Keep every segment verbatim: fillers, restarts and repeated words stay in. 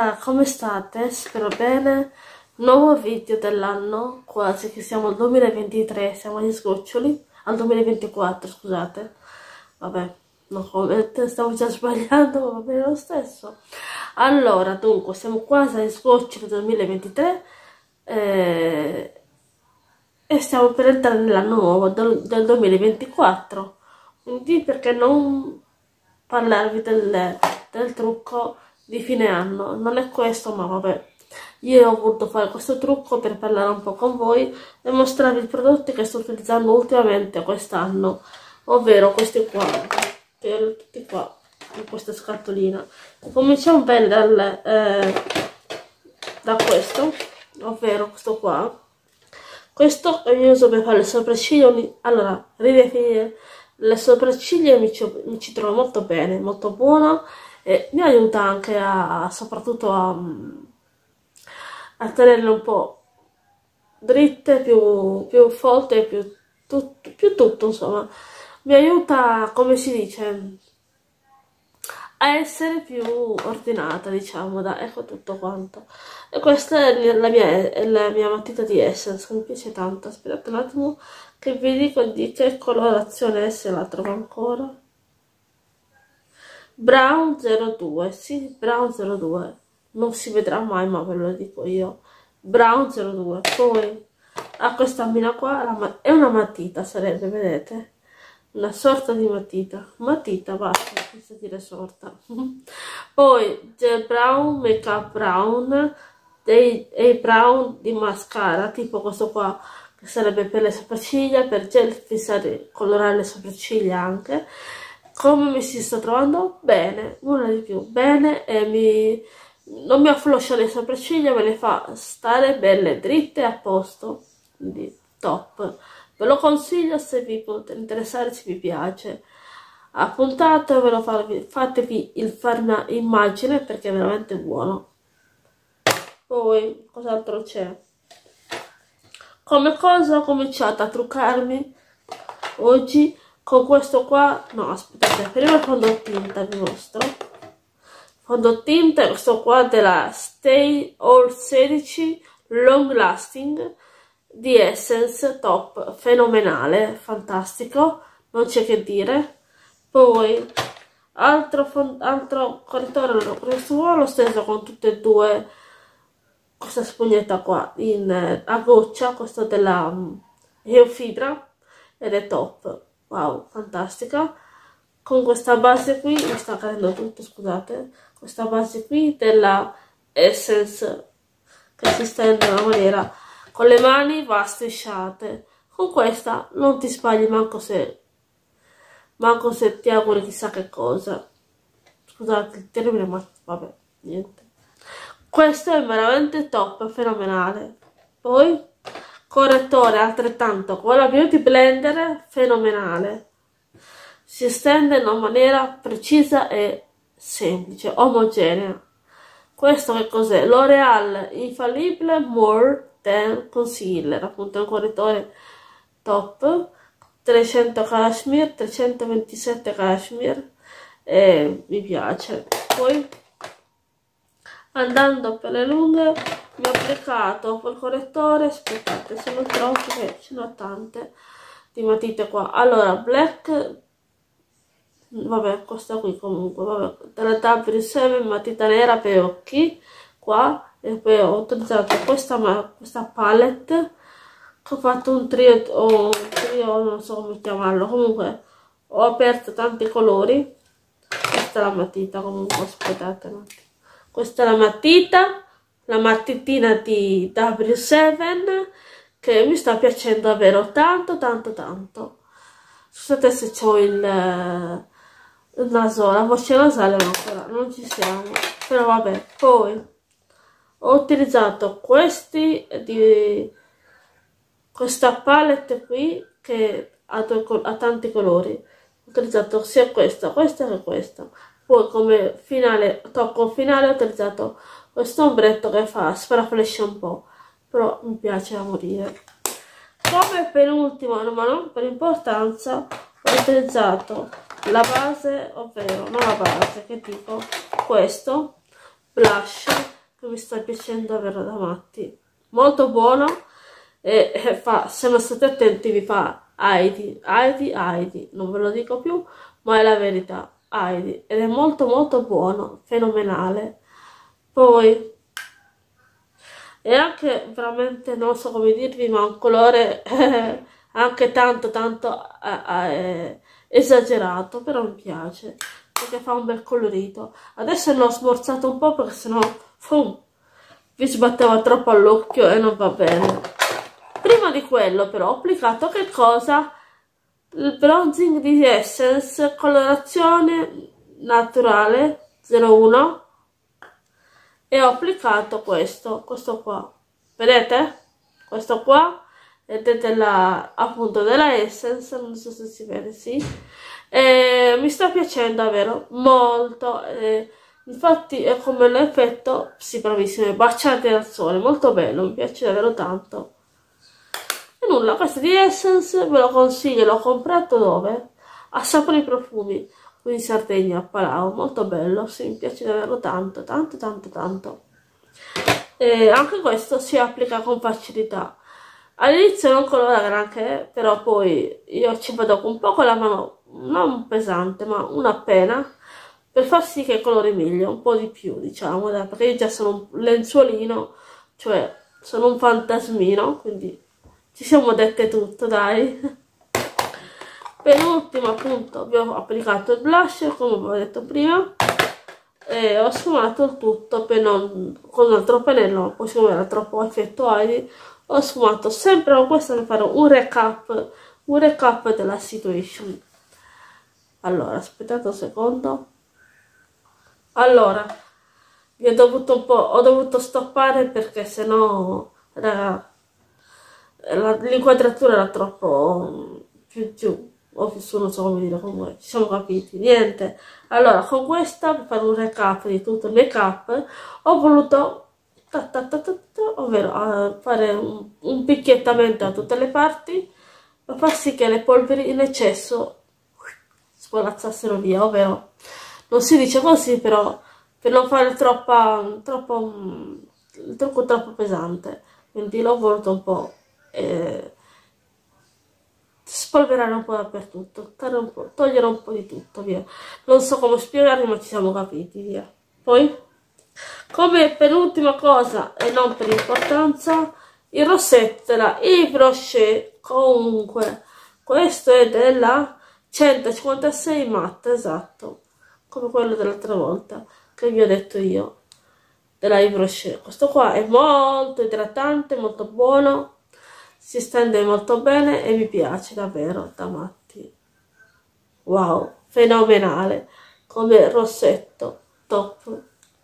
Allora, come state? Spero bene. Nuovo video dell'anno, quasi che siamo al duemilaventitré, siamo agli sgoccioli, al duemilaventiquattro, scusate. Vabbè, no comment, stavo già sbagliando, ma va bene lo stesso. Allora, dunque, siamo quasi agli sgoccioli del duemilaventitré eh, e stiamo per entrare nell'anno nuovo del, del duemilaventiquattro. Quindi perché non parlarvi del, del trucco di fine anno? Non è questo, ma vabbè. Io ho voluto fare questo trucco per parlare un po' con voi e mostrarvi i prodotti che sto utilizzando ultimamente quest'anno, ovvero questi qua, che erano tutti qua, in questa scatolina. Cominciamo bene dal, eh, da questo, ovvero questo qua. Questo io uso per fare le sopracciglia. Allora, ridefinire le sopracciglia mi ci, mi ci trovo molto bene, molto buono, e mi aiuta anche a, soprattutto a, a tenerle un po' dritte, più, più folte, più tutto, più tutto, insomma. Mi aiuta, come si dice, a essere più ordinata, diciamo, da, ecco tutto quanto. E questa è la mia, è la mia matita di Essence, che mi piace tanto. Aspettate un attimo che vi dico di che colorazione è, se la trovo ancora. Brown zero due, sì, Brown zero due, non si vedrà mai, ma ve lo dico io. Brown zero due, poi ha questa mina qua, è una matita, sarebbe, vedete? Una sorta di matita, matita, basta, senza dire sorta. Poi gel brown, make up brown, dei, e brown di mascara, tipo questo qua, che sarebbe per le sopracciglia, per gel fissare, colorare le sopracciglia anche. Come mi si sta trovando? Bene, nulla di più, bene, e mi, non mi affloscia le sopracciglia, me le fa stare belle, dritte, a posto, quindi top. Ve lo consiglio se vi può interessare, se vi piace. Appuntate, ve lo farvi, fatevi il farma immagine perché è veramente buono. Poi, cos'altro c'è? Come cosa ho cominciato a truccarmi oggi con questo qua. No, aspettate, prima il fondotinta vi mostro. Fondotinta, questo qua della Stay All sedici Long Lasting di Essence, top, fenomenale, fantastico, non c'è che dire. Poi altro, altro correttore, questo qua l'ho steso con tutte e due, questa spugnetta qua in, a goccia, questa della um, Geofibra, ed è top, wow, fantastica. Con questa base qui, mi sta cadendo tutto, scusate, questa base qui della Essence che si stende in una maniera, con le mani va strisciate. Con questa non ti sbagli manco se manco se ti auguri chissà che cosa. Scusate il termine, ma vabbè, niente. Questo è veramente top, fenomenale. Poi correttore altrettanto con la Beauty Blender, fenomenale. Si stende in una maniera precisa e semplice, omogenea. Questo che cos'è? L'Oreal Infallible More Than Concealer, appunto è un correttore top, trecento cashmere, trecentoventisette cashmere, e mi piace. Poi andando per le lunghe mi ho applicato quel correttore, aspettate se lo trovo perché ce ne ho tante di matite qua. Allora, Black, vabbè, questa qui comunque, vabbè, della W sette, matita nera per occhi qua, e poi ho utilizzato questa, questa palette che ho fatto un trio, o un trio, non so come chiamarlo, comunque ho aperto tanti colori. Questa è la matita, comunque, aspettate un attimo. Questa è la matita, la matitina di W sette, che mi sta piacendo davvero tanto tanto tanto. Scusate se ho il il naso, la voce nasale, ma ancora non ci siamo, però vabbè. Poi ho utilizzato questi di questa palette qui che ha, due, ha tanti colori. Ho utilizzato sia questa, questa che questa. Poi come finale, tocco finale, ho utilizzato questo ombretto che fa sparaflascia un po', però mi piace da morire. Come penultimo, ma non per importanza, ho utilizzato la base, ovvero non la base, che dico, questo blush che mi sta piacendo davvero da matti, molto buono, e, e fa, se non state attenti vi fa Heidi, Heidi, Heidi, non ve lo dico più, ma è la verità, Heidi, ed è molto molto buono, fenomenale. Poi è anche veramente, non so come dirvi, ma un colore eh, anche tanto tanto eh, eh, esagerato, però mi piace perché fa un bel colorito. Adesso l'ho smorzato un po' perché sennò fum, vi sbatteva troppo all'occhio e non va bene. Prima di quello però ho applicato che cosa? Il bronzing di Essence colorazione naturale zero uno, e ho applicato questo, questo qua, vedete? Questo qua, vedete la, appunto della Essence, non so se si vede, sì, e mi sta piacendo davvero molto, e infatti è come l'effetto, sì, bravissime, baciate al sole, molto bello, mi piace davvero tanto. E nulla, questo di Essence ve lo consiglio, l'ho comprato dove? A Sapori Profumi, qui in Sardegna, a Palau, molto bello, sì, mi piace davvero tanto, tanto, tanto, tanto. E anche questo si applica con facilità. All'inizio non colora granché, però poi io ci vado un po' con la mano, non pesante, ma una appena, per far sì che colori meglio, un po' di più, diciamo, dai, perché io già sono un lenzuolino, cioè sono un fantasmino, quindi ci siamo dette tutto, dai. Penultimo, appunto, vi ho applicato il blush, come vi ho detto prima, e ho sfumato il tutto per non, con un altro pennello, poi siccome era troppo effetto Heidi, ho sfumato sempre con questo per fare un recap, un recap della situation. Allora, aspettate un secondo. Allora, vi ho dovuto un po', ho dovuto stoppare perché sennò l'inquadratura era troppo più giù, o più su, non so come dire, comunque ci siamo capiti, niente. Allora, con questa, per fare un recap di tutto il make up, ho voluto ta ta ta ta ta, ovvero uh, fare un, un picchiettamento a tutte le parti per far sì che le polveri in eccesso svolazzassero via, ovvero non si dice così, però per non fare troppa, troppo, il trucco troppo pesante, quindi l'ho voluto un po' eh, spolverare un po' dappertutto, un po', togliere un po' di tutto, via. Non so come spiegarvi, ma ci siamo capiti, via. Poi, come penultima cosa, e non per importanza, il rossetto, la Yves Rocher, comunque, questo è della centocinquantasei matte, esatto, come quello dell'altra volta, che vi ho detto io, della Yves Rocher. Questo qua è molto idratante, molto buono, si stende molto bene e mi piace davvero da matti. Wow, fenomenale come rossetto, top.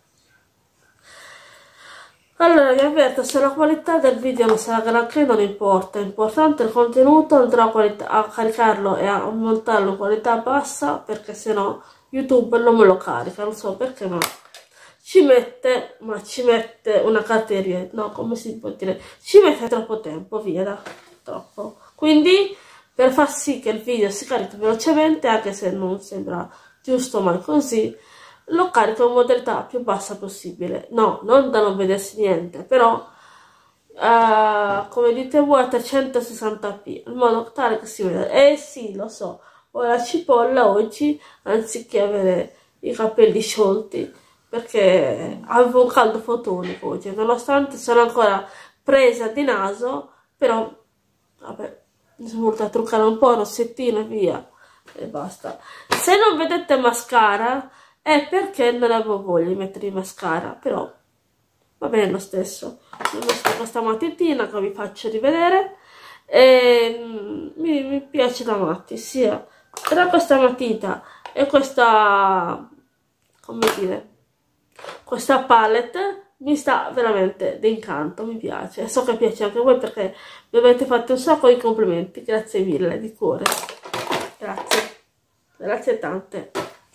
Allora vi avverto, se la qualità del video non sarà granché non importa, è importante il contenuto, andrò a, qualità, a caricarlo e a montarlo in qualità bassa perché sennò YouTube non me lo carica, non so perché, ma ci mette, ma ci mette una catteria, no, come si può dire, ci mette troppo tempo, via, da, troppo. Quindi, per far sì che il video si carichi velocemente, anche se non sembra giusto mai così, lo carico in modalità più bassa possibile. No, non da non vedersi niente, però, uh, come dite voi, a trecentosessanta p, in modo tale che si veda. Eh sì, lo so, ho la cipolla oggi, anziché avere i capelli sciolti, perché avevo un caldo fotonico oggi, nonostante sono ancora presa di naso, però vabbè, mi sono voluta truccare un po', rossettino e via, e basta. Se non vedete mascara è perché non avevo voglia di mettere il mascara, però va bene lo stesso. Ho messo questa matitina che vi faccio rivedere e mi, mi piace da matti, sia tra questa matita e questa, come dire, questa palette mi sta veramente d'incanto, mi piace, so che piace anche a voi perché mi avete fatto un sacco di complimenti, grazie mille di cuore, grazie, grazie tante.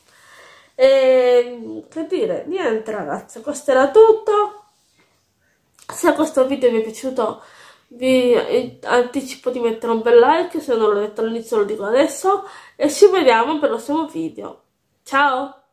E che dire, niente ragazzi, questo era tutto. Se questo video vi è piaciuto vi anticipo di mettere un bel like, se non l'ho detto all'inizio lo dico adesso, e ci vediamo per il prossimo video. Ciao!